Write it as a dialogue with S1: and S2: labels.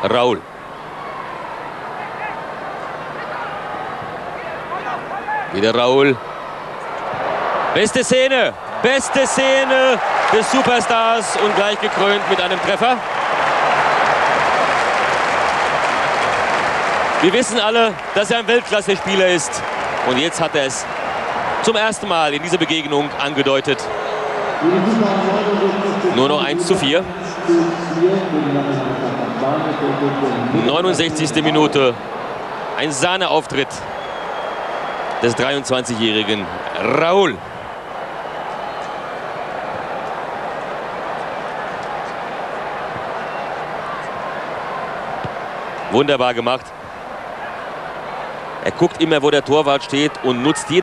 S1: Raul. Wieder Raul. Beste Szene des Superstars und gleich gekrönt mit einem Treffer. Wir wissen alle, dass er ein Weltklasse-Spieler ist. Und jetzt hat er es zum ersten Mal in dieser Begegnung angedeutet. Nur noch 1:4. 69. Minute. Ein Sahneauftritt des 23-jährigen Raul. Wunderbar gemacht. Er guckt immer, wo der Torwart steht und nutzt